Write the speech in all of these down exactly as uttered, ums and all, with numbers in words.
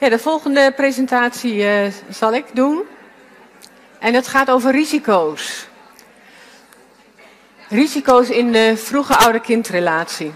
Ja, de volgende presentatie uh, zal ik doen. En het gaat over risico's. Risico's in de vroege ouder-kindrelatie.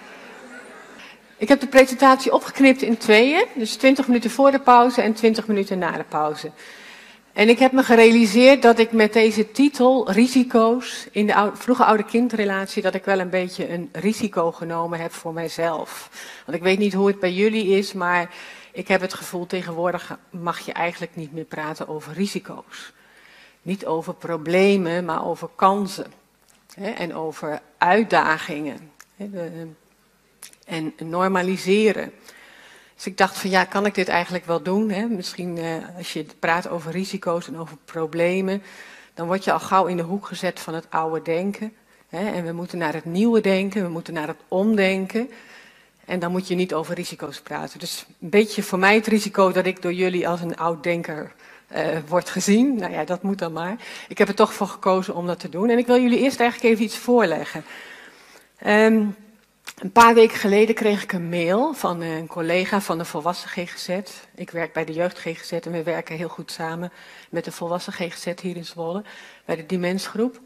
Ik heb de presentatie opgeknipt in tweeën. Dus twintig minuten voor de pauze en twintig minuten na de pauze. En ik heb me gerealiseerd dat ik met deze titel, risico's in de oude, vroege ouder-kindrelatie, dat ik wel een beetje een risico genomen heb voor mijzelf. Want ik weet niet hoe het bij jullie is, maar ik heb het gevoel tegenwoordig mag je eigenlijk niet meer praten over risico's. Niet over problemen, maar over kansen. Hè, en over uitdagingen. Hè, de, en normaliseren. Dus ik dacht van ja, kan ik dit eigenlijk wel doen? Hè? Misschien uh, als je praat over risico's en over problemen, dan word je al gauw in de hoek gezet van het oude denken. Hè? En we moeten naar het nieuwe denken, we moeten naar het omdenken. En dan moet je niet over risico's praten. Dus een beetje voor mij het risico dat ik door jullie als een oud-denker uh, word gezien. Nou ja, dat moet dan maar. Ik heb er toch voor gekozen om dat te doen. En ik wil jullie eerst eigenlijk even iets voorleggen. Um, Een paar weken geleden kreeg ik een mail van een collega van de volwassen G G Z. Ik werk bij de jeugd G G Z en we werken heel goed samen met de volwassen G G Z hier in Zwolle, bij de Demensgroep.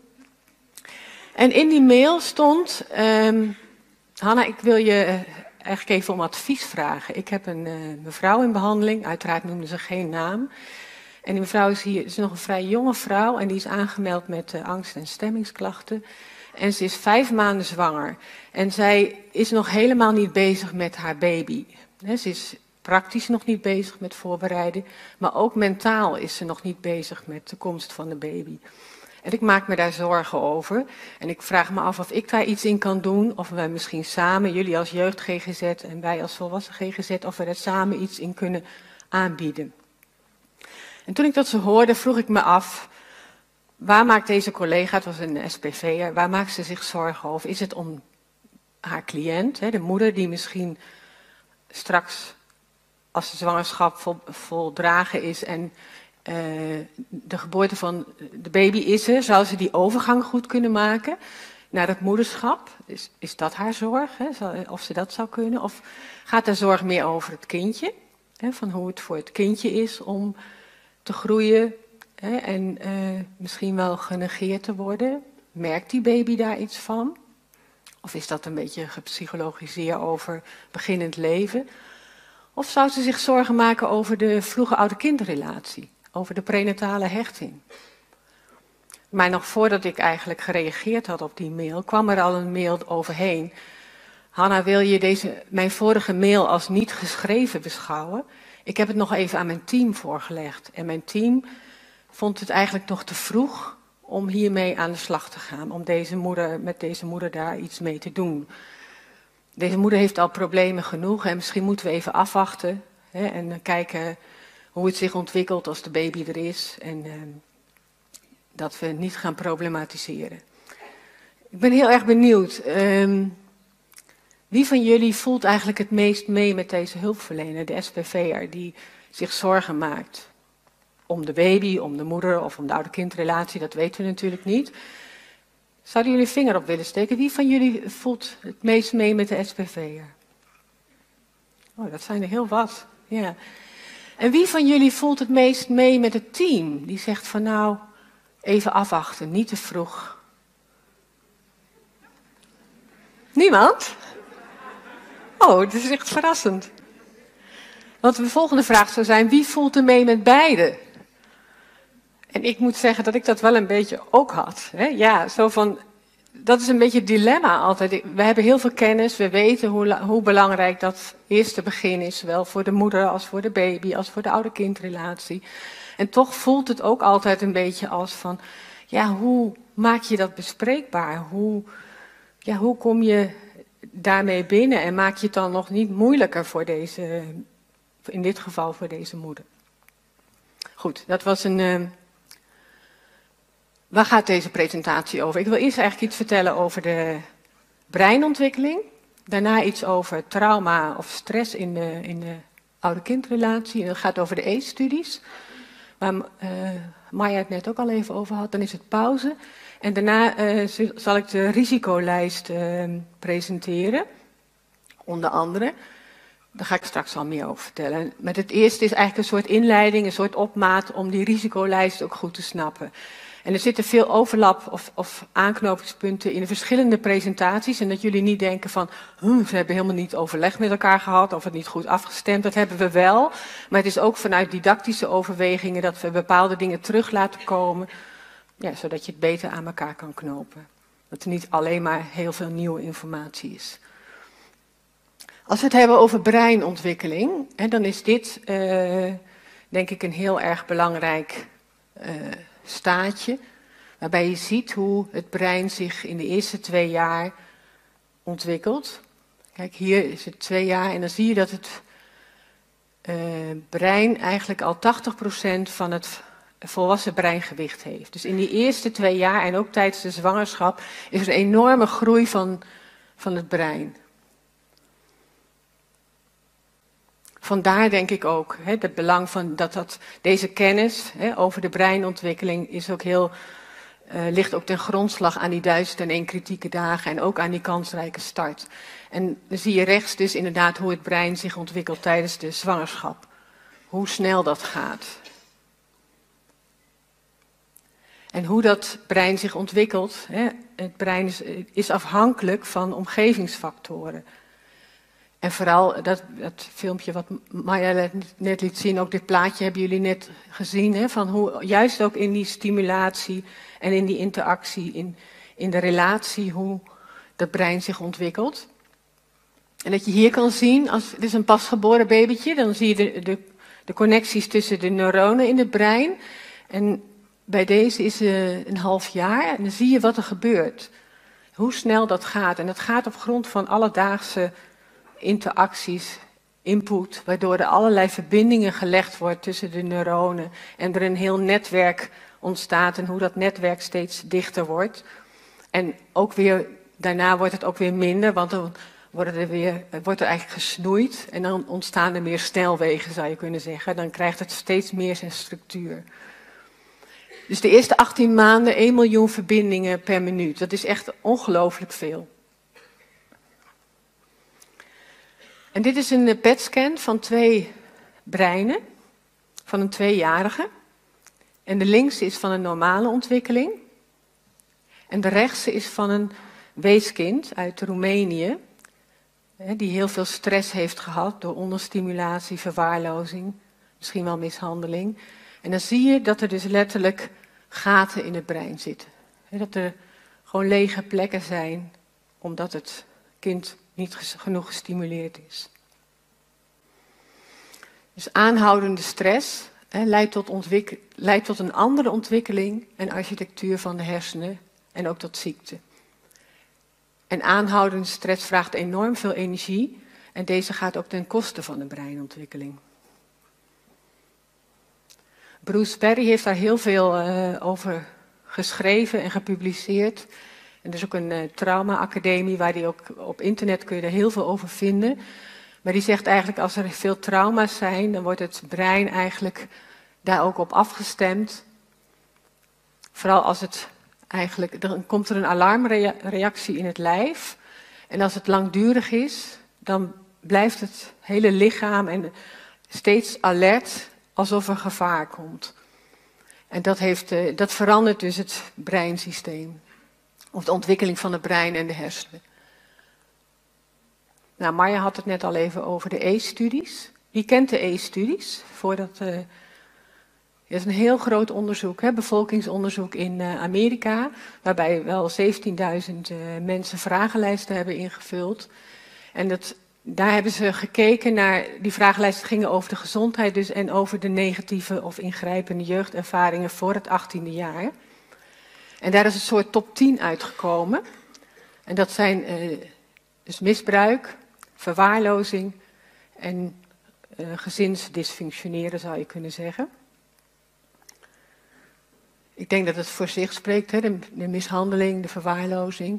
En in die mail stond, um, Hanna, ik wil je eigenlijk even om advies vragen. Ik heb een uh, mevrouw in behandeling, uiteraard noemde ze geen naam. En die mevrouw is hier, is nog een vrij jonge vrouw en die is aangemeld met uh, angst- en stemmingsklachten. En ze is vijf maanden zwanger. En zij is nog helemaal niet bezig met haar baby. He, ze is praktisch nog niet bezig met voorbereiden. Maar ook mentaal is ze nog niet bezig met de komst van de baby. En ik maak me daar zorgen over. En ik vraag me af of ik daar iets in kan doen. Of wij misschien samen, jullie als jeugd G G Z en wij als volwassen G G Z, of we daar samen iets in kunnen aanbieden. En toen ik dat zo hoorde, vroeg ik me af, waar maakt deze collega, het was een S P V'er, waar maakt ze zich zorgen over? Is het om haar cliënt, hè, de moeder die misschien straks, als de zwangerschap vol, voldragen is en uh, de geboorte van de baby is er, zou ze die overgang goed kunnen maken naar het moederschap? Is, is dat haar zorg, hè, of ze dat zou kunnen? Of gaat de zorg meer over het kindje, hè, van hoe het voor het kindje is om te groeien? He, en uh, misschien wel genegeerd te worden. Merkt die baby daar iets van? Of is dat een beetje gepsychologiseerd over beginnend leven? Of zou ze zich zorgen maken over de vroege ouder-kindrelatie? Over de prenatale hechting? Maar nog voordat ik eigenlijk gereageerd had op die mail, kwam er al een mail overheen. Hanna, wil je deze, mijn vorige mail als niet geschreven beschouwen? Ik heb het nog even aan mijn team voorgelegd. En mijn team vond het eigenlijk nog te vroeg om hiermee aan de slag te gaan. Om deze moeder, met deze moeder daar iets mee te doen. Deze moeder heeft al problemen genoeg en misschien moeten we even afwachten. Hè, en kijken hoe het zich ontwikkelt als de baby er is. En uh, dat we niet gaan problematiseren. Ik ben heel erg benieuwd. Uh, wie van jullie voelt eigenlijk het meest mee met deze hulpverlener, de S P V'er, die zich zorgen maakt? Om de baby, om de moeder of om de ouder-kindrelatie, dat weten we natuurlijk niet. Zouden jullie vinger op willen steken? Wie van jullie voelt het meest mee met de S P V'er? Oh, dat zijn er heel wat. Ja. En wie van jullie voelt het meest mee met het team? Die zegt van nou, even afwachten, niet te vroeg. Niemand? Oh, het is echt verrassend. Want de volgende vraag zou zijn, wie voelt er mee met beide? En ik moet zeggen dat ik dat wel een beetje ook had. Hè? Ja, zo van, dat is een beetje het dilemma altijd. We hebben heel veel kennis, we weten hoe, hoe belangrijk dat eerste begin is. Zowel voor de moeder als voor de baby, als voor de ouder-kindrelatie. En toch voelt het ook altijd een beetje als van, ja, hoe maak je dat bespreekbaar? Hoe, ja, hoe kom je daarmee binnen en maak je het dan nog niet moeilijker voor deze, in dit geval voor deze moeder? Goed, dat was een... Uh, Waar gaat deze presentatie over? Ik wil eerst eigenlijk iets vertellen over de breinontwikkeling. Daarna iets over trauma of stress in de, in de ouder-kindrelatie. En dat gaat over de A C E-studies, waar uh, Maya het net ook al even over had. Dan is het pauze. En daarna uh, zal ik de risicolijst uh, presenteren, onder andere. Daar ga ik straks al meer over vertellen. Met het eerste is eigenlijk een soort inleiding, een soort opmaat om die risicolijst ook goed te snappen. En er zitten veel overlap of, of aanknopingspunten in de verschillende presentaties. En dat jullie niet denken van, hm, ze hebben helemaal niet overleg met elkaar gehad of het niet goed afgestemd. Dat hebben we wel. Maar het is ook vanuit didactische overwegingen dat we bepaalde dingen terug laten komen. Ja, zodat je het beter aan elkaar kan knopen. Dat er niet alleen maar heel veel nieuwe informatie is. Als we het hebben over breinontwikkeling, hè, dan is dit uh, denk ik een heel erg belangrijk uh, staatje. Waarbij je ziet hoe het brein zich in de eerste twee jaar ontwikkelt. Kijk, hier is het twee jaar en dan zie je dat het uh, brein eigenlijk al tachtig procent van het volwassen breingewicht heeft. Dus in die eerste twee jaar en ook tijdens de zwangerschap is er een enorme groei van, van het brein. Vandaar denk ik ook, hè, het belang van dat, dat deze kennis hè, over de breinontwikkeling is ook heel, uh, ligt ook ten grondslag aan die duizend en één kritieke dagen en ook aan die kansrijke start. En dan zie je rechts dus inderdaad hoe het brein zich ontwikkelt tijdens de zwangerschap. Hoe snel dat gaat. En hoe dat brein zich ontwikkelt, hè, het brein is, is afhankelijk van omgevingsfactoren. En vooral dat, dat filmpje wat Maya net liet zien, ook dit plaatje hebben jullie net gezien, hè, van hoe juist ook in die stimulatie en in die interactie, in, in de relatie, hoe dat brein zich ontwikkelt. En dat je hier kan zien, als het is een pasgeboren babytje, dan zie je de, de, de connecties tussen de neuronen in het brein. En bij deze is uh, een half jaar en dan zie je wat er gebeurt. Hoe snel dat gaat. En dat gaat op grond van alledaagse interacties, input, waardoor er allerlei verbindingen gelegd wordt tussen de neuronen en er een heel netwerk ontstaat en hoe dat netwerk steeds dichter wordt. En ook weer, daarna wordt het ook weer minder, want dan worden er weer, wordt er eigenlijk gesnoeid en dan ontstaan er meer snelwegen, zou je kunnen zeggen. Dan krijgt het steeds meer zijn structuur. Dus de eerste achttien maanden één miljoen verbindingen per minuut. Dat is echt ongelooflijk veel. En dit is een P E T-scan van twee breinen, van een tweejarige. En de linkse is van een normale ontwikkeling. En de rechtse is van een weeskind uit Roemenië, die heel veel stress heeft gehad door onderstimulatie, verwaarlozing, misschien wel mishandeling. En dan zie je dat er dus letterlijk gaten in het brein zitten. Dat er gewoon lege plekken zijn, omdat het kind niet genoeg gestimuleerd is. Dus aanhoudende stress hè, leidt, tot ontwik- leidt tot een andere ontwikkeling en architectuur van de hersenen en ook tot ziekte. En aanhoudende stress vraagt enorm veel energie en deze gaat ook ten koste van de breinontwikkeling. Bruce Perry heeft daar heel veel uh, over geschreven en gepubliceerd. En er is ook een uh, trauma-academie waar die ook op internet kun je er heel veel over vinden. Maar die zegt eigenlijk als er veel trauma's zijn, dan wordt het brein eigenlijk daar ook op afgestemd. Vooral als het eigenlijk, dan komt er een alarmreactie in het lijf. En als het langdurig is, dan blijft het hele lichaam en steeds alert alsof er gevaar komt. En dat, heeft, uh, dat verandert dus het breinsysteem. Of de ontwikkeling van het brein en de hersenen. Nou, Marja had het net al even over de E-studies. Wie kent de E-studies? Voordat, uh, het is een heel groot onderzoek, hè, bevolkingsonderzoek in uh, Amerika, waarbij wel zeventienduizend uh, mensen vragenlijsten hebben ingevuld. En dat, daar hebben ze gekeken naar, die vragenlijsten gingen over de gezondheid dus en over de negatieve of ingrijpende jeugdervaringen voor het achttiende jaar. En daar is een soort top tien uitgekomen. En dat zijn uh, dus misbruik, verwaarlozing en uh, gezinsdysfunctioneren, zou je kunnen zeggen. Ik denk dat het voor zich spreekt, hè, de, de mishandeling, de verwaarlozing.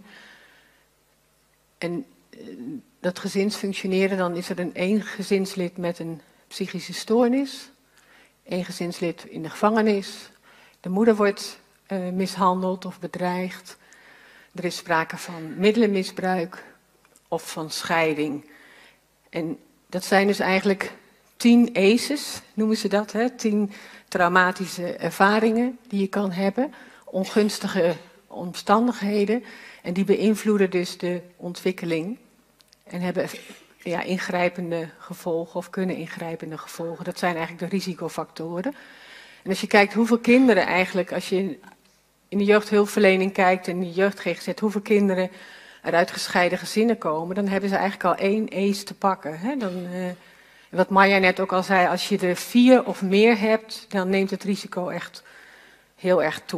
En uh, dat gezinsfunctioneren, dan is er een één gezinslid met een psychische stoornis, één gezinslid in de gevangenis, de moeder wordt uh, mishandeld of bedreigd, er is sprake van middelenmisbruik of van scheiding. En Dat zijn dus eigenlijk tien A C Es, noemen ze dat, hè? tien traumatische ervaringen die je kan hebben, ongunstige omstandigheden, en die beïnvloeden dus de ontwikkeling en hebben ja, ingrijpende gevolgen of kunnen ingrijpende gevolgen. Dat zijn eigenlijk de risicofactoren. En als je kijkt hoeveel kinderen eigenlijk, als je in de jeugdhulpverlening kijkt en in de jeugd G G Z, hoeveel kinderen er uit gescheiden gezinnen komen, dan hebben ze eigenlijk al één A C E te pakken. Hè? Dan, uh, wat Marja net ook al zei, als je er vier of meer hebt, dan neemt het risico echt heel erg toe.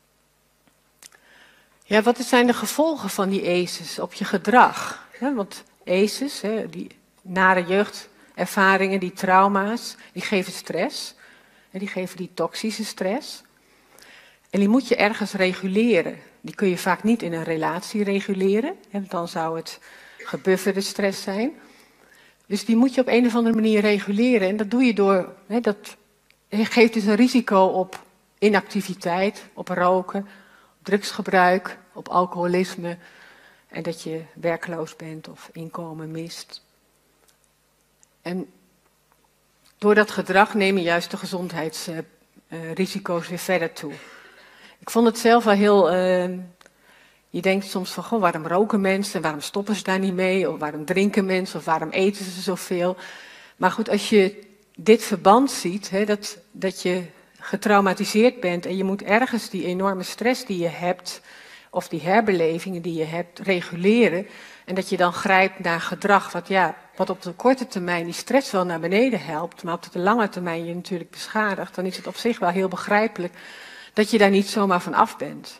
Ja, wat zijn de gevolgen van die A C Es op je gedrag? Ja, want A C Es, hè, die nare jeugdervaringen, die trauma's, die geven stress. Hè, die geven die toxische stress. En die moet je ergens reguleren. Die kun je vaak niet in een relatie reguleren. Hè, dan zou het gebufferde stress zijn. Dus die moet je op een of andere manier reguleren. En dat doe je door, hè, dat geeft dus een risico op inactiviteit, op roken, op drugsgebruik, op alcoholisme. En dat je werkloos bent of inkomen mist. En door dat gedrag nemen juist de gezondheidsrisico's weer verder toe. Ik vond het zelf wel heel... Uh, je denkt soms van, goh, waarom roken mensen? Waarom stoppen ze daar niet mee? Of waarom drinken mensen? Of waarom eten ze zoveel? Maar goed, als je dit verband ziet, hè, dat, dat je getraumatiseerd bent en je moet ergens die enorme stress die je hebt, of die herbelevingen die je hebt, reguleren. En dat je dan grijpt naar gedrag wat, ja, wat op de korte termijn die stress wel naar beneden helpt, maar op de lange termijn je natuurlijk beschadigt. Dan is het op zich wel heel begrijpelijk dat je daar niet zomaar van af bent.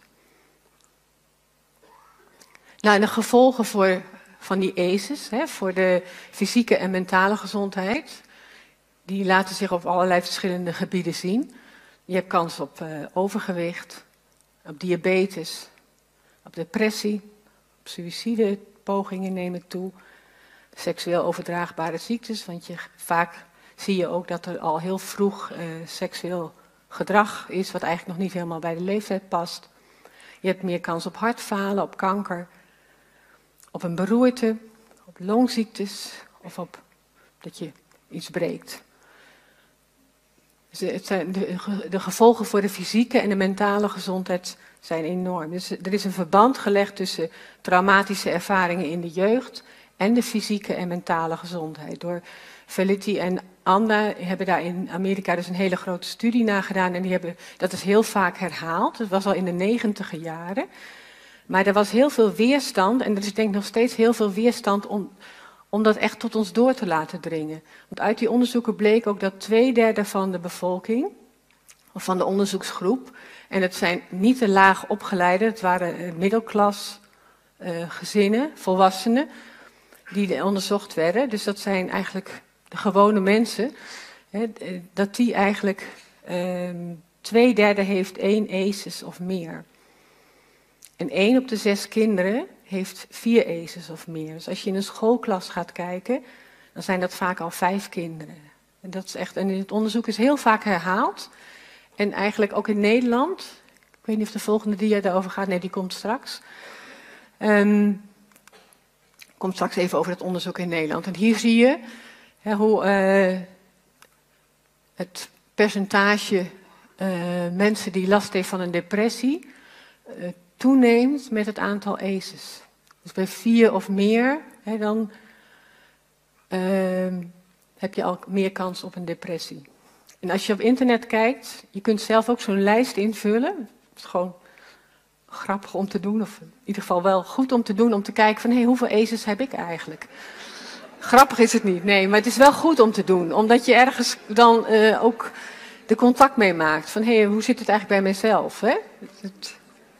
Nou, en de gevolgen voor, van die A C Es, hè, voor de fysieke en mentale gezondheid, die laten zich op allerlei verschillende gebieden zien. Je hebt kans op uh, overgewicht, op diabetes, op depressie, op suïcidepogingen nemen toe, seksueel overdraagbare ziektes, want je, vaak zie je ook dat er al heel vroeg uh, seksueel gedrag is, wat eigenlijk nog niet helemaal bij de leeftijd past. Je hebt meer kans op hartfalen, op kanker, op een beroerte, op longziektes of op dat je iets breekt. Dus het zijn de, de gevolgen voor de fysieke en de mentale gezondheid zijn enorm. Dus er is een verband gelegd tussen traumatische ervaringen in de jeugd en de fysieke en mentale gezondheid. Door Felitti en Anda hebben daar in Amerika dus een hele grote studie naar gedaan. En die hebben, dat is heel vaak herhaald. Dat was al in de negentiger jaren. Maar er was heel veel weerstand. En er is denk ik nog steeds heel veel weerstand om, om dat echt tot ons door te laten dringen. Want uit die onderzoeken bleek ook dat twee derde van de bevolking, of van de onderzoeksgroep, en het zijn niet de laag opgeleiden, het waren middelklas uh, gezinnen, volwassenen, die onderzocht werden. Dus dat zijn eigenlijk de gewone mensen, hè, dat die eigenlijk uh, twee derde heeft één A C Es of meer. En één op de zes kinderen heeft vier A C Es of meer. Dus als je in een schoolklas gaat kijken, dan zijn dat vaak al vijf kinderen. En, dat is echt, en het onderzoek is heel vaak herhaald. En eigenlijk ook in Nederland, ik weet niet of de volgende dia daarover gaat, nee, die komt straks. Um, komt straks even over het onderzoek in Nederland. En hier zie je hè, hoe uh, het percentage uh, mensen die last heeft van een depressie uh, toeneemt met het aantal A C Es. Dus bij vier of meer, hè, dan uh, heb je al meer kans op een depressie. En als je op internet kijkt, je kunt zelf ook zo'n lijst invullen. Het is gewoon grappig om te doen, of in ieder geval wel goed om te doen, om te kijken van, hé, hey, hoeveel A C Es heb ik eigenlijk? Grappig is het niet, nee, maar het is wel goed om te doen, omdat je ergens dan uh, ook de contact mee maakt. Van, hé, hey, hoe zit het eigenlijk bij mijzelf? Hè? Het...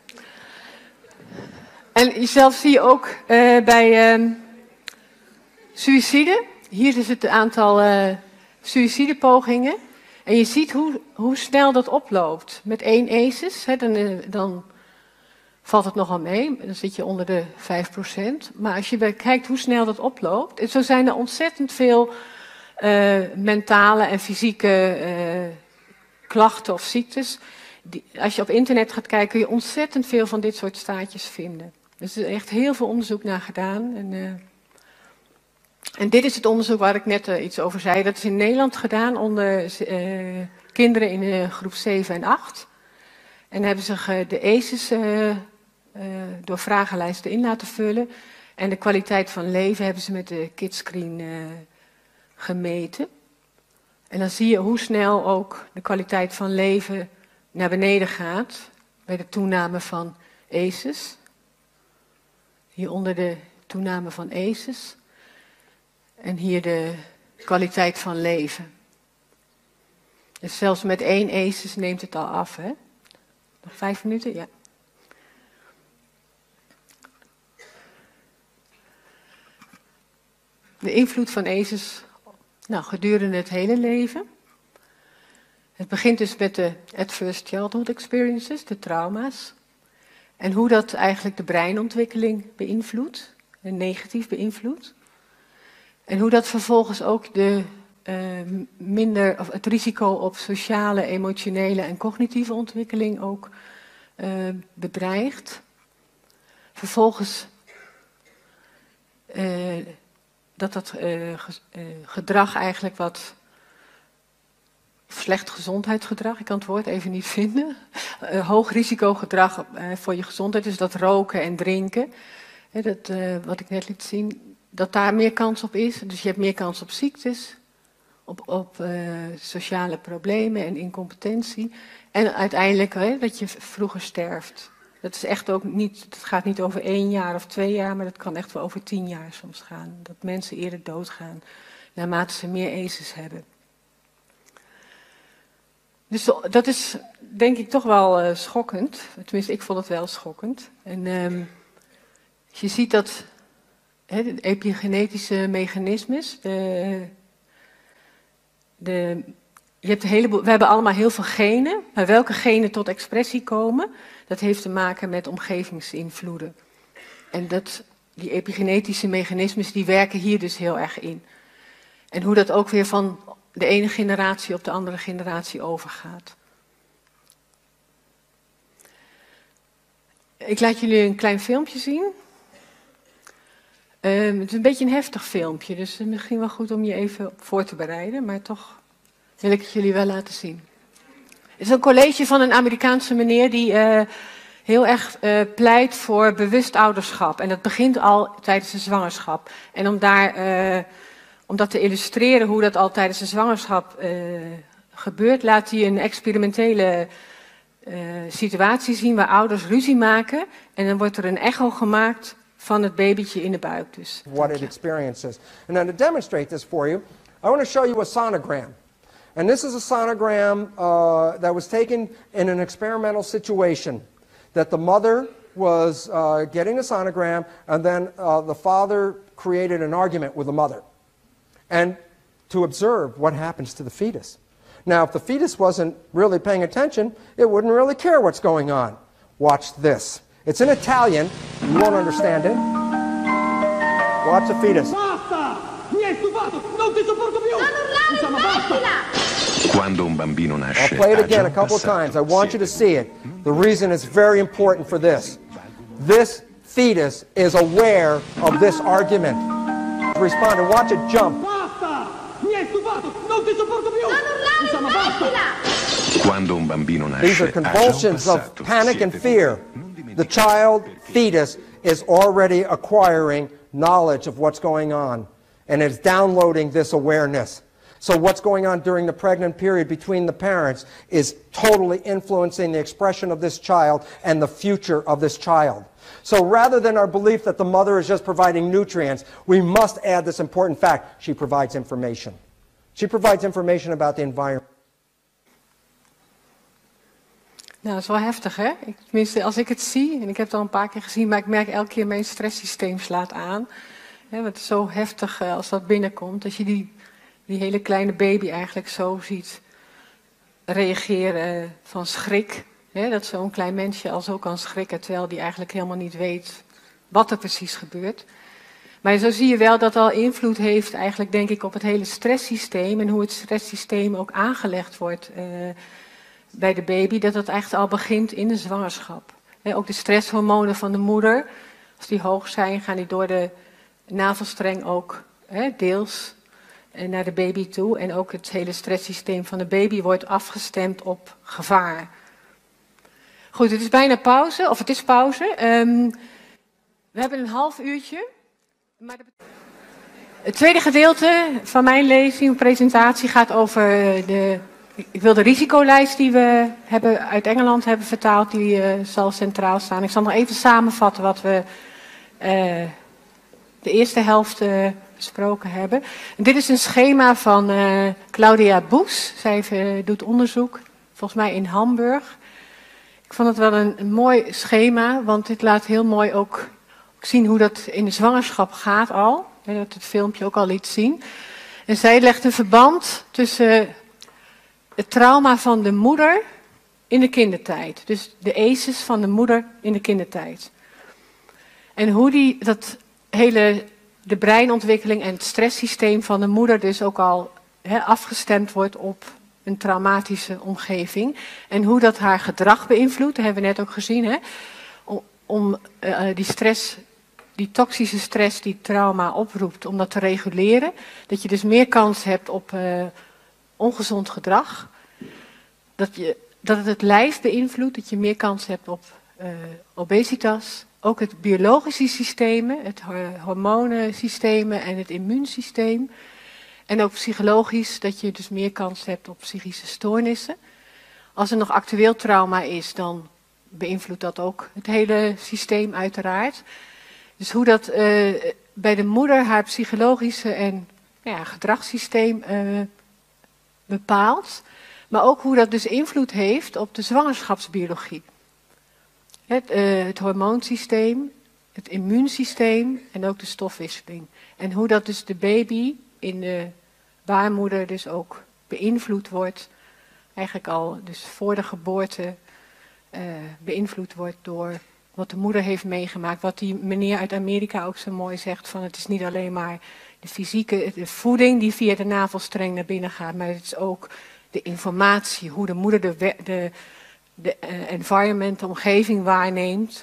En jezelf zie je ook uh, bij uh, suïcide. Hier is het aantal uh, suïcidepogingen. En je ziet hoe, hoe snel dat oploopt. Met één A C Es, hè, dan, dan valt het nogal mee. Dan zit je onder de vijf procent. Maar als je kijkt hoe snel dat oploopt. En zo zijn er ontzettend veel uh, mentale en fysieke uh, klachten of ziektes. Die, als je op internet gaat kijken, kun je ontzettend veel van dit soort staatjes vinden. Dus er is echt heel veel onderzoek naar gedaan. En, uh, En dit is het onderzoek waar ik net uh, iets over zei. Dat is in Nederland gedaan onder uh, kinderen in uh, groep zeven en acht. En hebben zich uh, de A C Es uh, uh, door vragenlijsten in laten vullen. En de kwaliteit van leven hebben ze met de kidscreen uh, gemeten. En dan zie je hoe snel ook de kwaliteit van leven naar beneden gaat bij de toename van A C Es. Hieronder de toename van A C Es. En hier de kwaliteit van leven. Dus zelfs met één A C Es neemt het al af, hè? Nog vijf minuten? Ja. De invloed van A C Es, nou, gedurende het hele leven. Het begint dus met de adverse childhood experiences, de trauma's. En hoe dat eigenlijk de breinontwikkeling beïnvloedt, en negatief beïnvloedt. En hoe dat vervolgens ook de, uh, minder, of het risico op sociale, emotionele en cognitieve ontwikkeling ook uh, bedreigt. Vervolgens uh, dat dat uh, gedrag eigenlijk wat slecht gezondheidsgedrag, ik kan het woord even niet vinden. Uh, hoog risicogedrag uh, voor je gezondheid, dus dat roken en drinken. He, dat, uh, wat ik net liet zien, dat daar meer kans op is. Dus je hebt meer kans op ziektes, op, op uh, sociale problemen en incompetentie. En uiteindelijk he, dat je vroeger sterft. Dat is echt ook niet, het gaat niet over één jaar of twee jaar, maar dat kan echt wel over tien jaar soms gaan. Dat mensen eerder doodgaan, naarmate ze meer A C Es hebben. Dus dat is denk ik toch wel uh, schokkend. Tenminste, ik vond het wel schokkend. En um, je ziet dat he, de epigenetische mechanismes, de, de, je hebt een heleboel, we hebben allemaal heel veel genen, maar welke genen tot expressie komen, dat heeft te maken met omgevingsinvloeden. En dat, die epigenetische mechanismes die werken hier dus heel erg in. En hoe dat ook weer van de ene generatie op de andere generatie overgaat. Ik laat jullie een klein filmpje zien. Um, het is een beetje een heftig filmpje, dus misschien wel goed om je even op voor te bereiden, maar toch wil ik het jullie wel laten zien. Het is een college van een Amerikaanse meneer die uh, heel erg uh, pleit voor bewust ouderschap. En dat begint al tijdens de zwangerschap. En om daar... Uh, Om dat te illustreren hoe dat al tijdens de zwangerschap uh, gebeurt, laat hij een experimentele uh, situatie zien waar ouders ruzie maken. En dan wordt er een echo gemaakt van het babytje in de buik. Dus, what it experiences. And then to demonstrate this for you, I want to show you a sonogram. And this is a sonogram uh, that was taken in an experimental situation. That the mother was uh, getting a sonogram, and then uh, the father created an argument with the mother. And to observe what happens to the fetus. Now, if the fetus wasn't really paying attention, it wouldn't really care what's going on. Watch this. It's in Italian. You won't understand it. Watch the fetus. Basta! Mi hai stufato! Non ti sopporto più! Non urlare, Insomma, basta! Quando un bambino nasce, I'll play it again a couple of times. I want you to see it. The reason is very important for this. This fetus is aware of this argument. Respond and watch it jump. Basta! Mi hai stufato! Non ti sopporto più! Non urlare, Insomma, basta! smettila! Quando un bambino nasce, These are convulsions ha già un of passato. panic and Siete fear. voi. The child fetus is already acquiring knowledge of what's going on and is downloading this awareness. So what's going on during the pregnant period between the parents is totally influencing the expression of this child and the future of this child. So rather than our belief that the mother is just providing nutrients, we must add this important fact. She provides information. She provides information about the environment. Nou, dat is wel heftig, hè? Ik, tenminste, als ik het zie, en ik heb het al een paar keer gezien, maar ik merk elke keer mijn stresssysteem slaat aan. Hè, wat zo heftig uh, als dat binnenkomt, dat je die, die hele kleine baby eigenlijk zo ziet reageren van schrik. Hè, dat zo'n klein mensje al zo kan schrikken, terwijl die eigenlijk helemaal niet weet wat er precies gebeurt. Maar zo zie je wel dat al invloed heeft eigenlijk, denk ik, op het hele stresssysteem en hoe het stresssysteem ook aangelegd wordt uh, bij de baby, dat dat echt al begint in de zwangerschap. He, ook de stresshormonen van de moeder, als die hoog zijn, gaan die door de navelstreng ook hè, deels uh, naar de baby toe. En ook het hele stresssysteem van de baby wordt afgestemd op gevaar. Goed, het is bijna pauze, of het is pauze. Um, we hebben een half uurtje. Maar de... Het tweede gedeelte van mijn lezing, presentatie, gaat over de... Ik wil de risicolijst die we hebben uit Engeland hebben vertaald, die uh, zal centraal staan. Ik zal nog even samenvatten wat we uh, de eerste helft uh, besproken hebben. En dit is een schema van uh, Claudia Boes. Zij uh, doet onderzoek, volgens mij in Hamburg. Ik vond het wel een, een mooi schema, want dit laat heel mooi ook, ook zien hoe dat in de zwangerschap gaat al. En dat het filmpje ook al liet zien. En zij legt een verband tussen het trauma van de moeder in de kindertijd. Dus de A C Es van de moeder in de kindertijd. En hoe die, dat hele, de breinontwikkeling en het stresssysteem van de moeder dus ook al he, afgestemd wordt op een traumatische omgeving. En hoe dat haar gedrag beïnvloedt, dat hebben we net ook gezien. Hè? Om, om uh, die stress, die toxische stress die trauma oproept, om dat te reguleren. Dat je dus meer kans hebt op uh, ongezond gedrag. Dat, je, dat het het lijf beïnvloedt, dat je meer kans hebt op uh, obesitas. Ook het biologische systemen, het hormonensystemen en het immuunsysteem. En ook psychologisch, dat je dus meer kans hebt op psychische stoornissen. Als er nog actueel trauma is, dan beïnvloedt dat ook het hele systeem uiteraard. Dus hoe dat uh, bij de moeder haar psychologische en ja, gedragssysteem uh, bepaalt. Maar ook hoe dat dus invloed heeft op de zwangerschapsbiologie. Het, uh, het hormoonsysteem, het immuunsysteem en ook de stofwisseling. En hoe dat dus de baby in de baarmoeder dus ook beïnvloed wordt. Eigenlijk al dus voor de geboorte uh, beïnvloed wordt door wat de moeder heeft meegemaakt. Wat die meneer uit Amerika ook zo mooi zegt, van het is niet alleen maar de fysieke de voeding die via de navelstreng naar binnen gaat, maar het is ook de informatie, hoe de moeder de, de, de uh, environment, de omgeving waarneemt.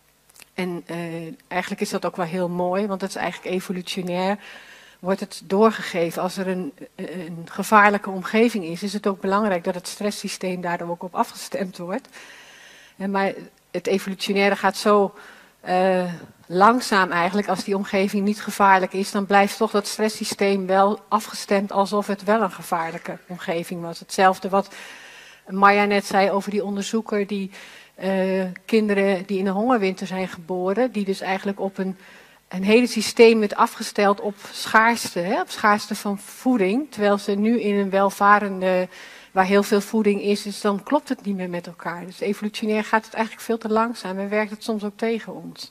En uh, eigenlijk is dat ook wel heel mooi, want dat is eigenlijk evolutionair. Wordt het doorgegeven als er een, een gevaarlijke omgeving is, is het ook belangrijk dat het stresssysteem daardoor ook op afgestemd wordt. En maar het evolutionaire gaat zo uh, langzaam eigenlijk, als die omgeving niet gevaarlijk is, dan blijft toch dat stresssysteem wel afgestemd alsof het wel een gevaarlijke omgeving was. Hetzelfde wat Maya net zei over die onderzoeker, die uh, kinderen die in de hongerwinter zijn geboren, die dus eigenlijk op een, een hele systeem werd afgesteld op schaarste, hè, op schaarste van voeding, terwijl ze nu in een welvarende, waar heel veel voeding is, dus dan klopt het niet meer met elkaar. Dus evolutionair gaat het eigenlijk veel te langzaam en werkt het soms ook tegen ons.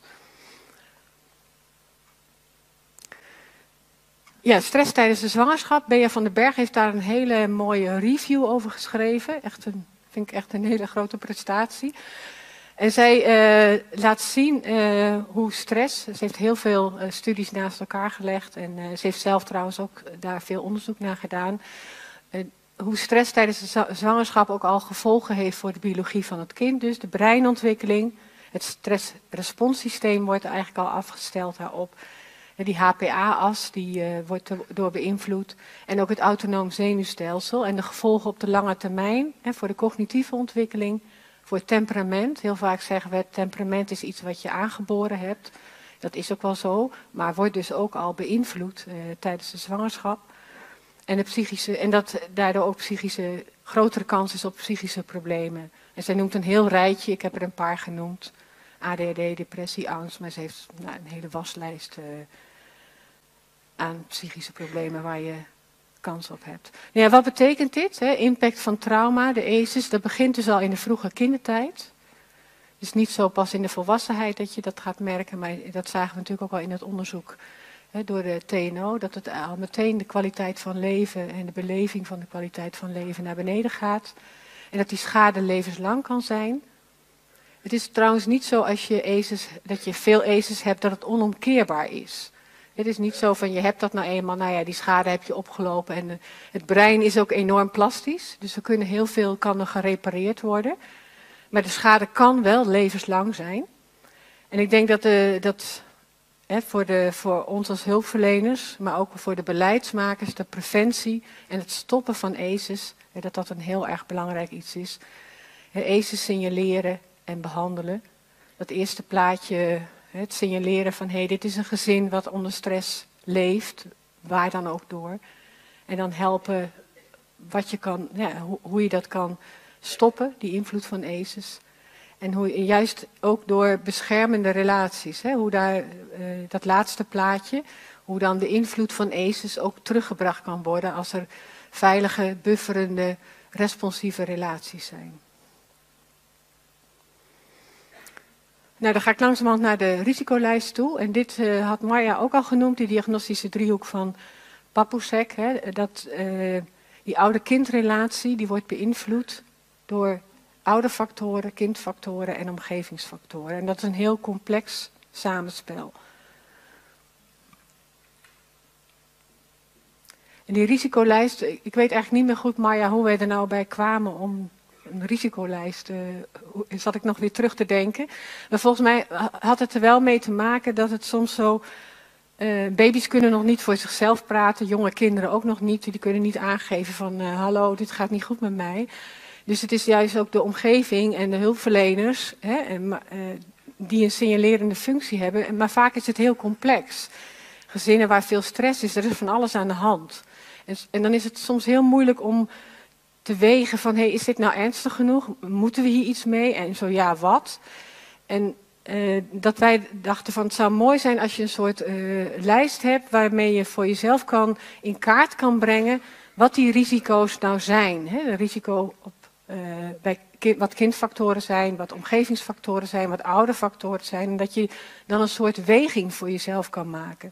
Ja, stress tijdens de zwangerschap. Bea van den Berg heeft daar een hele mooie review over geschreven. Echt een, vind ik echt een hele grote prestatie. En zij uh, laat zien uh, hoe stress, ze heeft heel veel uh, studies naast elkaar gelegd en uh, ze heeft zelf trouwens ook daar veel onderzoek naar gedaan. Uh, hoe stress tijdens de zwangerschap ook al gevolgen heeft voor de biologie van het kind. Dus de breinontwikkeling, het stressresponssysteem wordt eigenlijk al afgesteld daarop. Die H P A-as die uh, wordt door beïnvloed. En ook het autonoom zenuwstelsel en de gevolgen op de lange termijn. Hè, voor de cognitieve ontwikkeling, voor het temperament. Heel vaak zeggen we, het temperament is iets wat je aangeboren hebt. Dat is ook wel zo, maar wordt dus ook al beïnvloed uh, tijdens de zwangerschap. En, de psychische, en dat daardoor ook psychische, grotere kans is op psychische problemen. En zij noemt een heel rijtje, ik heb er een paar genoemd. A D H D, depressie, angst, maar ze heeft nou, een hele waslijst uh, aan psychische problemen waar je kans op hebt. Nou ja, wat betekent dit? Hè? Impact van trauma, de A C Es, dat begint dus al in de vroege kindertijd. Het is niet zo pas in de volwassenheid dat je dat gaat merken, maar dat zagen we natuurlijk ook al in het onderzoek hè, door de T N O, dat het al meteen de kwaliteit van leven en de beleving van de kwaliteit van leven naar beneden gaat. En dat die schade levenslang kan zijn. Het is trouwens niet zo als je A C Es, dat je veel A C Es hebt dat het onomkeerbaar is. Het is niet zo van je hebt dat nou eenmaal, nou ja, die schade heb je opgelopen. En het brein is ook enorm plastisch, dus er kunnen heel veel kan er gerepareerd worden. Maar de schade kan wel levenslang zijn. En ik denk dat, de, dat hè, voor, de, voor ons als hulpverleners, maar ook voor de beleidsmakers, de preventie en het stoppen van A C Es, hè, dat dat een heel erg belangrijk iets is. Hè, A C Es signaleren en behandelen. Dat eerste plaatje, hè, het signaleren van hé, hey, dit is een gezin wat onder stress leeft, waar dan ook door. En dan helpen wat je kan, ja, hoe, hoe je dat kan stoppen, die invloed van A C Es. En hoe, en juist ook door beschermende relaties. Hè, hoe daar, uh, dat laatste plaatje, hoe dan de invloed van A C Es ook teruggebracht kan worden als er veilige, bufferende, responsieve relaties zijn. Nou, dan ga ik langzamerhand naar de risicolijst toe. En dit uh, had Marja ook al genoemd, die diagnostische driehoek van Papusek. Hè, dat, uh, die ouder-kindrelatie die wordt beïnvloed door ouderfactoren, kindfactoren en omgevingsfactoren. En dat is een heel complex samenspel. En die risicolijst, ik weet eigenlijk niet meer goed, Marja, hoe wij er nou bij kwamen om een risicolijst, uh, zat ik nog weer terug te denken. Maar volgens mij had het er wel mee te maken dat het soms zo, uh, baby's kunnen nog niet voor zichzelf praten, jonge kinderen ook nog niet, die kunnen niet aangeven van uh, hallo, dit gaat niet goed met mij. Dus het is juist ook de omgeving en de hulpverleners hè, en, uh, die een signalerende functie hebben. Maar vaak is het heel complex. Gezinnen waar veel stress is, er is van alles aan de hand. En, en dan is het soms heel moeilijk om te wegen van, hey, is dit nou ernstig genoeg? Moeten we hier iets mee? En zo ja, wat? En uh, dat wij dachten van, het zou mooi zijn als je een soort uh, lijst hebt waarmee je voor jezelf kan, in kaart kan brengen wat die risico's nou zijn. Hè? De risico op Uh, bij kind, wat kindfactoren zijn, wat omgevingsfactoren zijn, wat ouderfactoren zijn. En dat je dan een soort weging voor jezelf kan maken.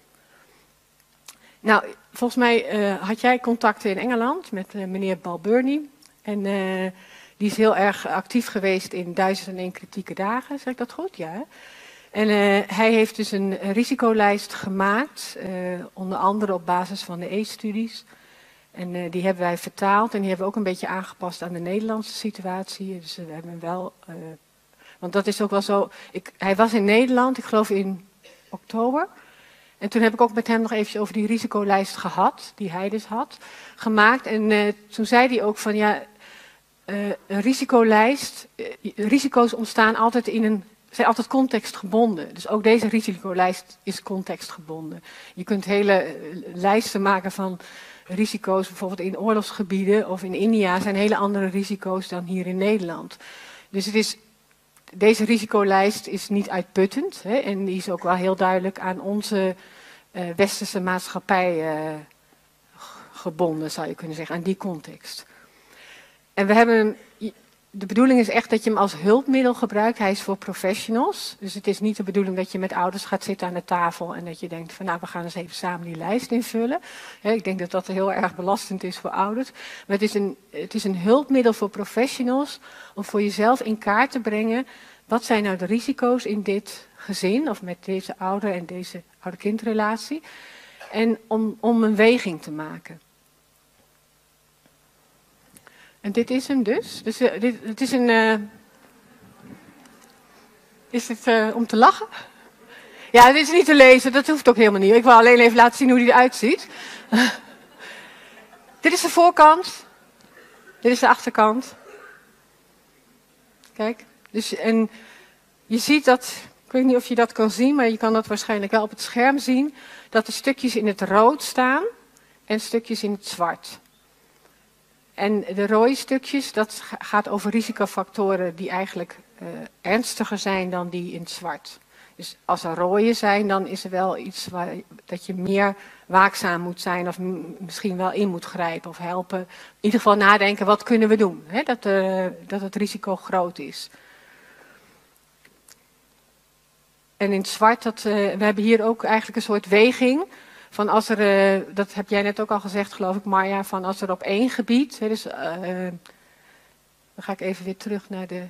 Nou, volgens mij uh, had jij contacten in Engeland met uh, meneer Balbirnie. En uh, die is heel erg actief geweest in duizend en één kritieke dagen, zeg ik dat goed? Ja. Hè? En uh, hij heeft dus een, een risicolijst gemaakt, uh, onder andere op basis van de A C E-studies. En uh, die hebben wij vertaald en die hebben we ook een beetje aangepast aan de Nederlandse situatie. Dus uh, we hebben wel, uh, want dat is ook wel zo. Ik, hij was in Nederland, ik geloof in oktober. En toen heb ik ook met hem nog eventjes over die risicolijst gehad, die hij dus had, gemaakt. En uh, toen zei hij ook van ja, uh, een risicolijst, uh, risico's ontstaan altijd in een, zijn altijd contextgebonden. Dus ook deze risicolijst is contextgebonden. Je kunt hele uh, lijsten maken van risico's, bijvoorbeeld in oorlogsgebieden of in India zijn hele andere risico's dan hier in Nederland. Dus het is, deze risicolijst is niet uitputtend hè, en die is ook wel heel duidelijk aan onze uh, westerse maatschappij uh, gebonden, zou je kunnen zeggen, aan die context. En we hebben, de bedoeling is echt dat je hem als hulpmiddel gebruikt. Hij is voor professionals. Dus het is niet de bedoeling dat je met ouders gaat zitten aan de tafel en dat je denkt van nou, we gaan eens even samen die lijst invullen. He, ik denk dat dat heel erg belastend is voor ouders. Maar het is, een, het is een hulpmiddel voor professionals om voor jezelf in kaart te brengen wat zijn nou de risico's in dit gezin of met deze ouder en deze ouder-kindrelatie. En om, om een weging te maken. En dit is hem dus. dus uh, dit, het is een. Uh, is het uh, om te lachen? Ja, dit is niet te lezen, dat hoeft ook helemaal niet. Ik wil alleen even laten zien hoe die eruit ziet. Dit is de voorkant. Dit is de achterkant. Kijk. Dus, en je ziet dat, ik weet niet of je dat kan zien, maar je kan dat waarschijnlijk wel op het scherm zien, dat er stukjes in het rood staan en stukjes in het zwart. En de rode stukjes, dat gaat over risicofactoren die eigenlijk uh, ernstiger zijn dan die in het zwart. Dus als er rode zijn, dan is er wel iets waar dat je meer waakzaam moet zijn of m- misschien wel in moet grijpen of helpen. In ieder geval nadenken, wat kunnen we doen? Hè? Dat, uh, dat het risico groot is. En in het zwart, dat, uh, we hebben hier ook eigenlijk een soort weging. Van als er, uh, dat heb jij net ook al gezegd, geloof ik, Marja, van als er op één gebied, hè, dus, uh, dan ga ik even weer terug naar de.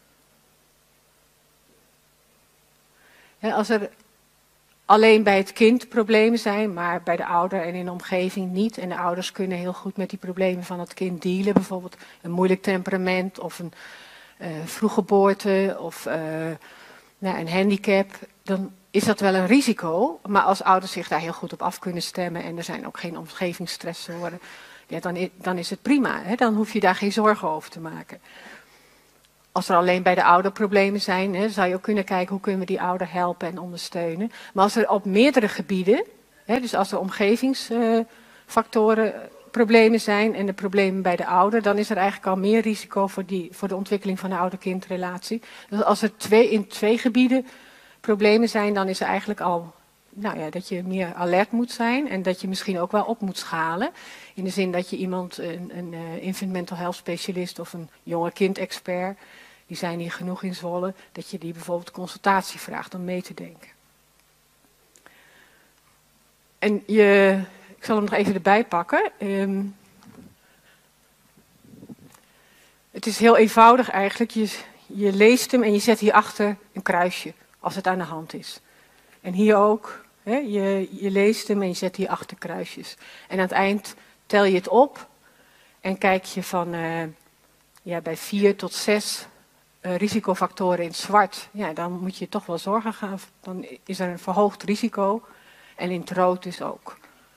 Ja, als er alleen bij het kind problemen zijn, maar bij de ouder en in de omgeving niet. En de ouders kunnen heel goed met die problemen van het kind dealen. Bijvoorbeeld een moeilijk temperament of een uh, vroeggeboorte of uh, nou, een handicap. Dan is dat wel een risico. Maar als ouders zich daar heel goed op af kunnen stemmen en er zijn ook geen omgevingsstressoren, ja, dan, is, dan is het prima. Hè? Dan hoef je daar geen zorgen over te maken. Als er alleen bij de ouder problemen zijn, hè, zou je ook kunnen kijken hoe kunnen we die ouder helpen en ondersteunen. Maar als er op meerdere gebieden, hè, dus als er omgevingsfactoren uh, problemen zijn en de problemen bij de ouder, dan is er eigenlijk al meer risico voor, die, voor de ontwikkeling van de ouder-kindrelatie. Dus als er twee, in twee gebieden problemen zijn, dan is er eigenlijk al nou ja, dat je meer alert moet zijn en dat je misschien ook wel op moet schalen. In de zin dat je iemand, een, een uh, infant mental health specialist of een jonge kind-expert, die zijn hier genoeg in Zwolle, dat je die bijvoorbeeld consultatie vraagt om mee te denken. En je, ik zal hem nog even erbij pakken. Um, het is heel eenvoudig eigenlijk. Je, je leest hem en je zet hierachter een kruisje als het aan de hand is. En hier ook. Hè, je, je leest hem en je zet hierachter kruisjes. En aan het eind tel je het op en kijk je van uh, ja, bij vier tot zes uh, risicofactoren in het zwart. Ja, dan moet je toch wel zorgen gaan. Dan is er een verhoogd risico. En in het rood dus ook.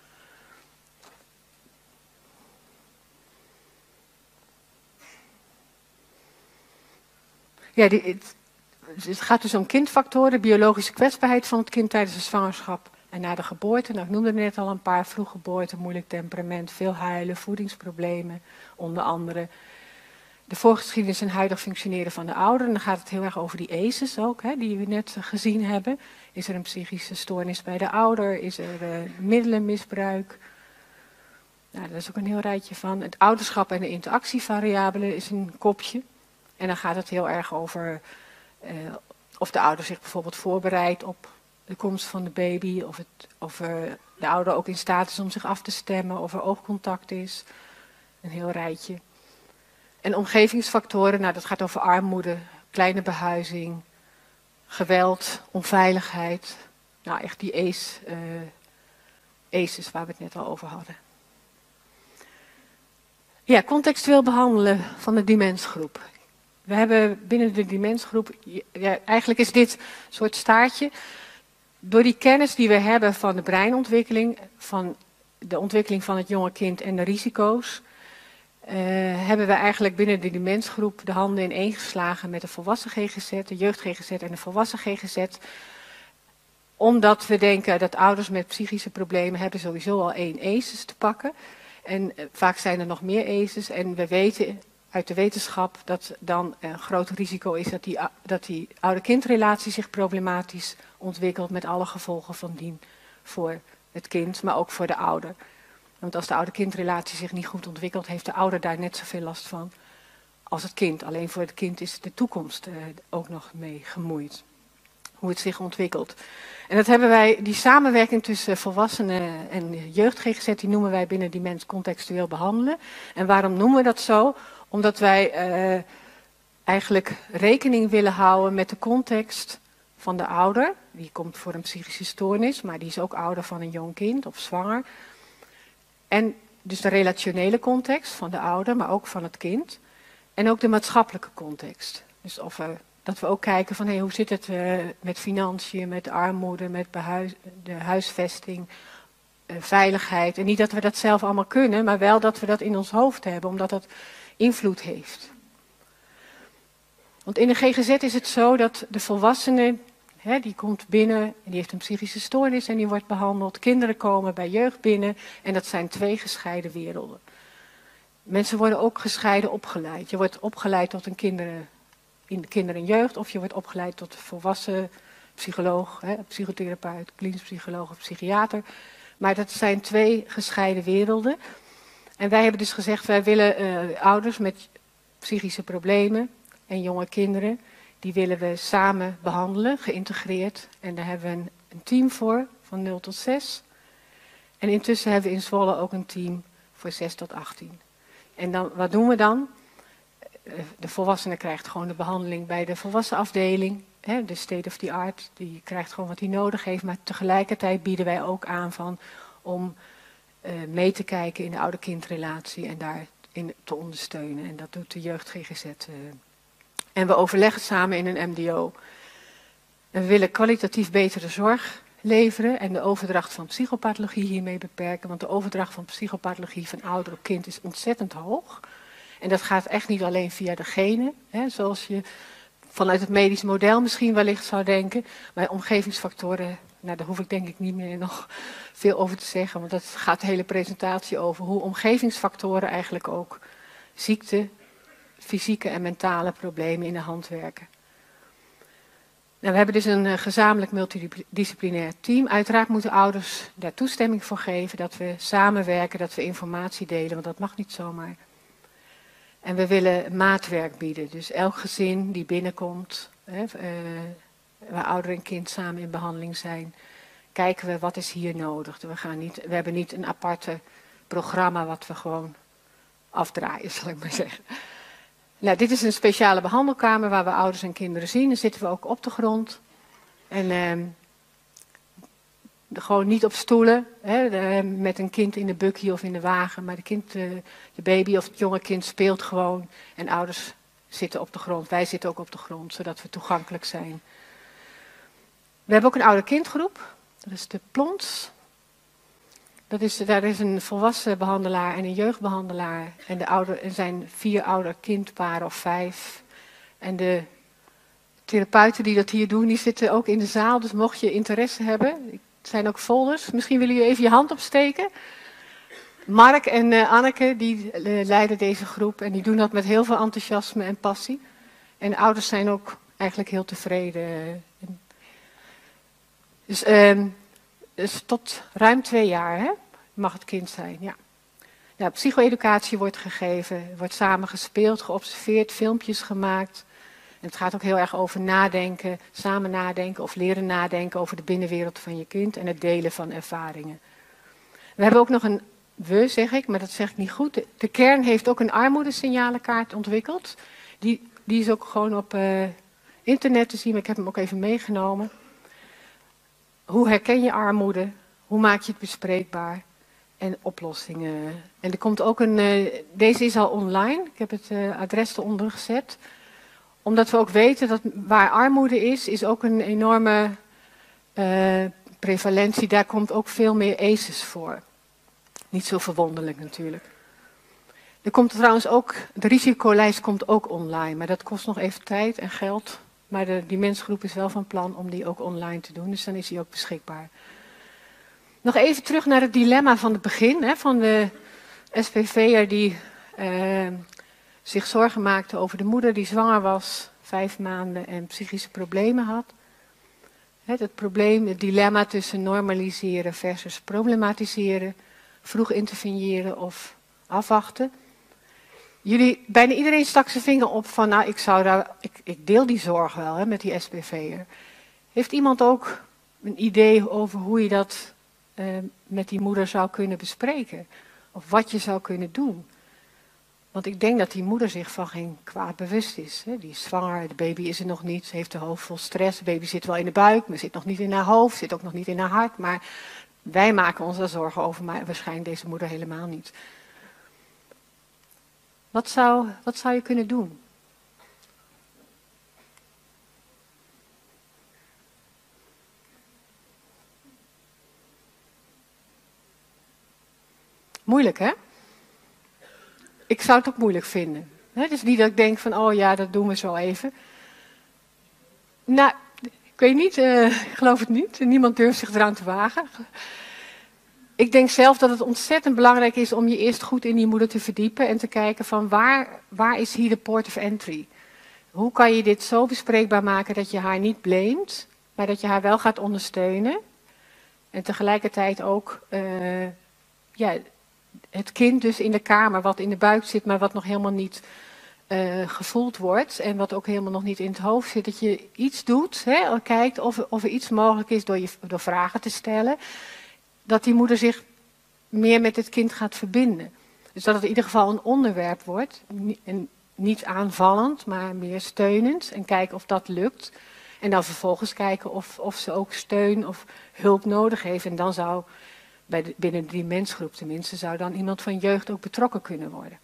Ja, die, het, het gaat dus om kindfactoren, biologische kwetsbaarheid van het kind tijdens de zwangerschap en na de geboorte. Nou, ik noemde net al een paar: vroeggeboorte, moeilijk temperament, veel huilen, voedingsproblemen, onder andere. De voorgeschiedenis en huidig functioneren van de ouder. En dan gaat het heel erg over die A C Es ook, hè, die we net gezien hebben. Is er een psychische stoornis bij de ouder? Is er uh, middelenmisbruik? Nou, daar is ook een heel rijtje van. Het ouderschap en de interactievariabelen is een kopje. En dan gaat het heel erg over uh, of de ouder zich bijvoorbeeld voorbereidt op de komst van de baby. Of, het, of uh, de ouder ook in staat is om zich af te stemmen. Of er oogcontact is. Een heel rijtje. En omgevingsfactoren, nou, dat gaat over armoede, kleine behuizing, geweld, onveiligheid. Nou, echt die A C E, uh, A C Es waar we het net al over hadden. Ja, contextueel behandelen van de demensgroep. We hebben binnen de demensgroep, ja, eigenlijk is dit een soort staartje. Door die kennis die we hebben van de breinontwikkeling, van de ontwikkeling van het jonge kind en de risico's, Uh, hebben we eigenlijk binnen de demensgroep de handen ineen geslagen met de volwassen G G Z, de jeugd G G Z en de volwassen G G Z. Omdat we denken dat ouders met psychische problemen hebben sowieso al één A C Es te pakken. En uh, vaak zijn er nog meer A C Es. En we weten uit de wetenschap dat dan een groot risico is dat die, dat die ouder-kindrelatie zich problematisch ontwikkelt met alle gevolgen van dien voor het kind, maar ook voor de ouder. Want als de ouder-kindrelatie zich niet goed ontwikkelt, heeft de ouder daar net zoveel last van als het kind. Alleen voor het kind is de toekomst uh, ook nog mee gemoeid. Hoe het zich ontwikkelt. En dat hebben wij, die samenwerking tussen volwassenen en jeugd G G Z, die noemen wij binnen Demens contextueel behandelen. En waarom noemen we dat zo? Omdat wij uh, eigenlijk rekening willen houden met de context van de ouder. Die komt voor een psychische stoornis, maar die is ook ouder van een jong kind of zwanger. En dus de relationele context van de ouder, maar ook van het kind. En ook de maatschappelijke context. Dus of we, dat we ook kijken van hey, hoe zit het uh, met financiën, met armoede, met behuis, de huisvesting, uh, veiligheid. En niet dat we dat zelf allemaal kunnen, maar wel dat we dat in ons hoofd hebben, omdat dat invloed heeft. Want in de G G Z is het zo dat de volwassene, hè, die komt binnen en die heeft een psychische stoornis en die wordt behandeld. Kinderen komen bij jeugd binnen en dat zijn twee gescheiden werelden. Mensen worden ook gescheiden opgeleid. Je wordt opgeleid tot een kinderen, in kinder en jeugd of je wordt opgeleid tot volwassen psycholoog, hè, psychotherapeut, klinisch psycholoog of psychiater. Maar dat zijn twee gescheiden werelden. En wij hebben dus gezegd, wij willen uh, ouders met psychische problemen en jonge kinderen, die willen we samen behandelen, geïntegreerd. En daar hebben we een, een team voor, van nul tot zes. En intussen hebben we in Zwolle ook een team voor zes tot achttien. En dan, wat doen we dan? De volwassene krijgt gewoon de behandeling bij de volwassen afdeling. Hè, de state of the art, die krijgt gewoon wat hij nodig heeft. Maar tegelijkertijd bieden wij ook aan van, om uh, mee te kijken in de ouder-kindrelatie en daarin te ondersteunen. En dat doet de jeugd G G Z. Uh. En we overleggen samen in een M D O. En we willen kwalitatief betere zorg leveren en de overdracht van psychopathologie hiermee beperken. Want de overdracht van psychopathologie van ouder op kind is ontzettend hoog. En dat gaat echt niet alleen via de genen, hè, zoals je vanuit het medisch model misschien wellicht zou denken. Maar omgevingsfactoren, nou, daar hoef ik denk ik niet meer nog veel over te zeggen. Want dat gaat de hele presentatie over hoe omgevingsfactoren eigenlijk ook ziekte, fysieke en mentale problemen in de hand werken. Nou, we hebben dus een uh, gezamenlijk multidisciplinair team. Uiteraard moeten ouders daar toestemming voor geven, dat we samenwerken, dat we informatie delen, want dat mag niet zomaar. En we willen maatwerk bieden, dus elk gezin die binnenkomt, hè, uh, waar ouder en kind samen in behandeling zijn, kijken we wat is hier nodig. We, gaan niet, we hebben niet een aparte programma wat we gewoon afdraaien, zal ik maar zeggen. Nou, dit is een speciale behandelkamer waar we ouders en kinderen zien. Dan zitten we ook op de grond. En eh, gewoon niet op stoelen, hè, de, met een kind in de buggy of in de wagen. Maar de, kind, de, de baby of het jonge kind speelt gewoon. En ouders zitten op de grond. Wij zitten ook op de grond, zodat we toegankelijk zijn. We hebben ook een ouder-kindgroep. Dat is de Plons. Dat is, daar is een volwassen behandelaar en een jeugdbehandelaar. En de ouder, er zijn vier ouder-kindparen of vijf. En de therapeuten die dat hier doen, die zitten ook in de zaal. Dus mocht je interesse hebben, het zijn ook folders. Misschien willen jullie even je hand opsteken. Mark en uh, Anneke, die uh, leiden deze groep. En die doen dat met heel veel enthousiasme en passie. En de ouders zijn ook eigenlijk heel tevreden. Dus... Uh, Dus tot ruim twee jaar, hè, mag het kind zijn, ja. Ja, psycho-educatie wordt gegeven, wordt samen gespeeld, geobserveerd, filmpjes gemaakt. En het gaat ook heel erg over nadenken, samen nadenken of leren nadenken over de binnenwereld van je kind en het delen van ervaringen. We hebben ook nog een, we zeg ik, maar dat zeg ik niet goed, de, de kern heeft ook een armoedesignalenkaart ontwikkeld. Die, die is ook gewoon op uh, internet te zien, maar ik heb hem ook even meegenomen. Hoe herken je armoede? Hoe maak je het bespreekbaar? En oplossingen. En er komt ook een, uh, deze is al online. Ik heb het uh, adres eronder gezet. Omdat we ook weten dat waar armoede is, is ook een enorme uh, prevalentie. Daar komt ook veel meer A C Es voor. Niet zo verwonderlijk natuurlijk. Er komt trouwens ook, de risicolijst komt ook online. Maar dat kost nog even tijd en geld. Maar de, die mensgroep is wel van plan om die ook online te doen. Dus dan is die ook beschikbaar. Nog even terug naar het dilemma van het begin. Hè, van de S P V'er die uh, zich zorgen maakte over de moeder die zwanger was. Vijf maanden en psychische problemen had. Hè, het probleem, het dilemma tussen normaliseren versus problematiseren. Vroeg interveneren of afwachten. Jullie, bijna iedereen stak zijn vinger op van, nou, ik, zou daar, ik, ik deel die zorg wel hè, met die S P V'er. Heeft iemand ook een idee over hoe je dat uh, met die moeder zou kunnen bespreken? Of wat je zou kunnen doen? Want ik denk dat die moeder zich van geen kwaad bewust is. Hè. Die is zwanger, de baby is er nog niet, ze heeft de hoofd vol stress. De baby zit wel in de buik, maar zit nog niet in haar hoofd, zit ook nog niet in haar hart. Maar wij maken ons daar zorgen over, maar waarschijnlijk deze moeder helemaal niet. Wat zou, wat zou je kunnen doen? Moeilijk, hè? Ik zou het ook moeilijk vinden. Het is niet dat ik denk van, oh ja, dat doen we zo even. Nou, ik weet niet, uh, ik geloof het niet. Niemand durft zich eraan te wagen. Ik denk zelf dat het ontzettend belangrijk is om je eerst goed in die moeder te verdiepen en te kijken van waar, waar is hier de port of entry? Hoe kan je dit zo bespreekbaar maken dat je haar niet blamet, maar dat je haar wel gaat ondersteunen? En tegelijkertijd ook uh, ja, het kind dus in de kamer wat in de buik zit, maar wat nog helemaal niet uh, gevoeld wordt en wat ook helemaal nog niet in het hoofd zit. Dat je iets doet, hè, kijkt of, of er iets mogelijk is door, je, door vragen te stellen. Dat die moeder zich meer met het kind gaat verbinden. Dus dat het in ieder geval een onderwerp wordt. En niet aanvallend, maar meer steunend. En kijken of dat lukt. En dan vervolgens kijken of, of ze ook steun of hulp nodig heeft. En dan zou, bij de, binnen die mensgroep tenminste, zou dan iemand van jeugd ook betrokken kunnen worden.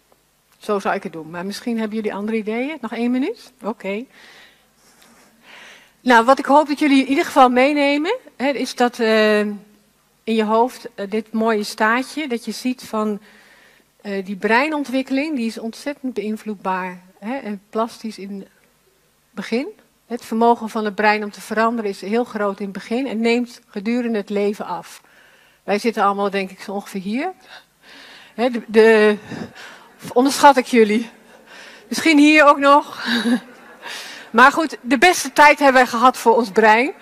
Zo zou ik het doen. Maar misschien hebben jullie andere ideeën. Nog één minuut? Oké. Okay. Nou, wat ik hoop dat jullie in ieder geval meenemen, hè, is dat uh, in je hoofd uh, dit mooie staartje, dat je ziet van uh, die breinontwikkeling, die is ontzettend beïnvloedbaar, hè, en plastisch in het begin. Het vermogen van het brein om te veranderen is heel groot in het begin en neemt gedurende het leven af. Wij zitten allemaal, denk ik, zo ongeveer hier. Hè, de, de, onderschat ik jullie? Misschien hier ook nog. Maar goed, de beste tijd hebben wij gehad voor ons brein.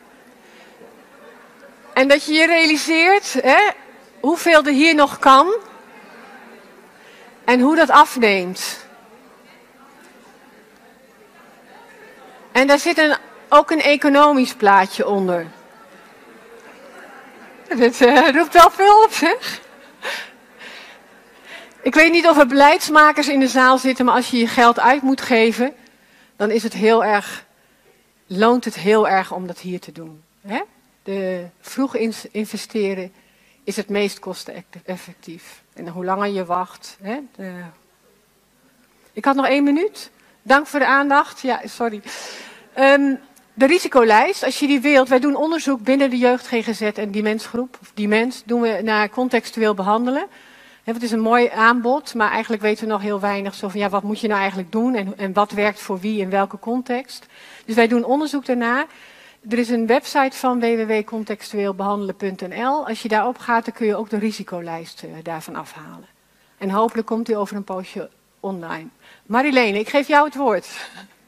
En dat je je realiseert, hè, hoeveel er hier nog kan. En hoe dat afneemt. En daar zit een, ook een economisch plaatje onder. Dit uh, roept wel veel op, zeg. Ik weet niet of er beleidsmakers in de zaal zitten, maar als je je geld uit moet geven, dan is het heel erg, loont het heel erg om dat hier te doen. Hè? De vroeg investeren is het meest kosteneffectief. En hoe langer je wacht. Hè? De... Ik had nog één minuut. Dank voor de aandacht. Ja, sorry. Um, de risicolijst, als je die wilt, wij doen onderzoek binnen de jeugd G G Z en Dimensgroep, of Dimens, doen we naar contextueel behandelen. Het is een mooi aanbod, maar eigenlijk weten we nog heel weinig zo van, ja, wat moet je nou eigenlijk doen en, en wat werkt voor wie in welke context. Dus wij doen onderzoek daarna. Er is een website van w w w punt contextueel behandelen punt n l. Als je daarop gaat, dan kun je ook de risicolijst uh, daarvan afhalen. En hopelijk komt die over een poosje online. Marilene, ik geef jou het woord.